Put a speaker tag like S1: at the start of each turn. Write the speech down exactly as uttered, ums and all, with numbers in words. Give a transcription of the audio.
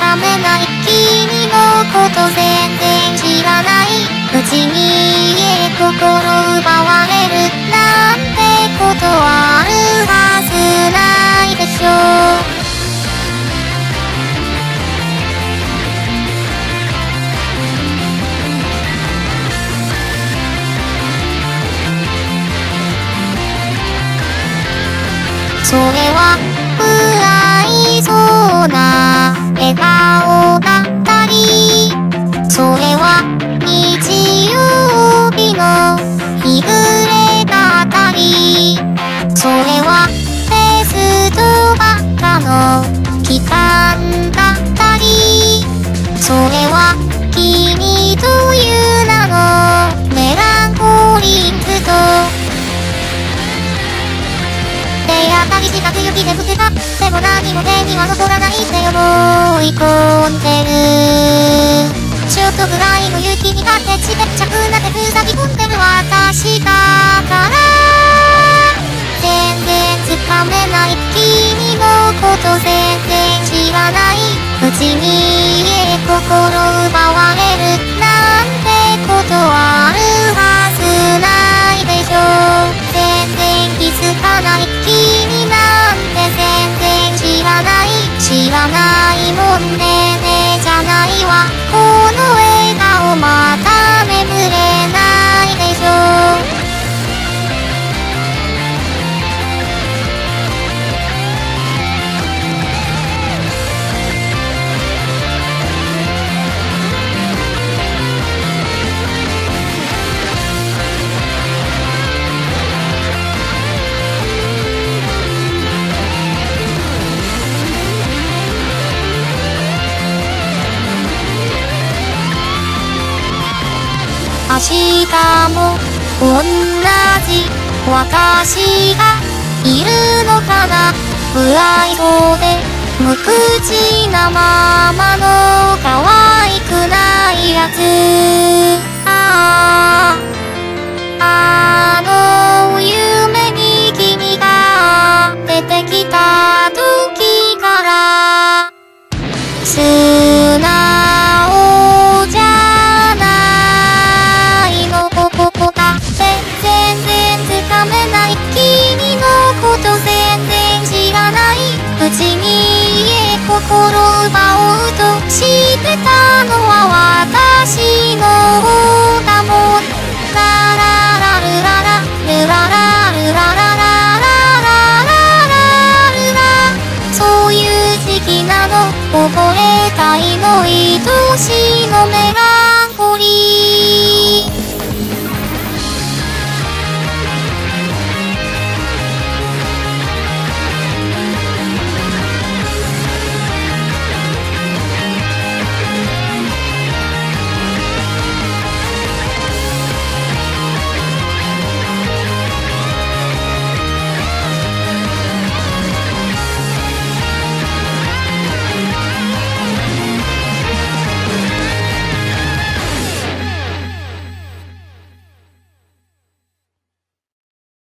S1: かめない。君のこと全然知らないうちに心奪われるなんてことあるはずないでしょう。それは不愛想な笑顔だったり、それは日曜日の日暮れだったり、それはテストばっかの期間だったり、それは君という名のメランコリックと手当たりしたく雪で降ってた。でも何も手には残らないって思い込んでる。ちょっとぐらいの雪に勝手ちっちゃくなって塞ぎ込んでる私だから全然つかめない。君のこと全然知らないうちに心奪われるなんてことあるはずないでしょう。全然気づかない。君なんて全然知らない。知らないもんねねじゃないわ。この笑顔また眠れないでしょう。明日も同じ私がいるのかな。不愛想で無口なままの可愛くないやつ。ああ、あの夢に君が出てきた時から素直じゃないのこここだって全然つかめない。君のこと全然知らないうちに心奪おうとしてたのは私の方だもん。ラララルララルララルララララララルラ、そういう時期なの。覚えたいの愛しのメランコリー。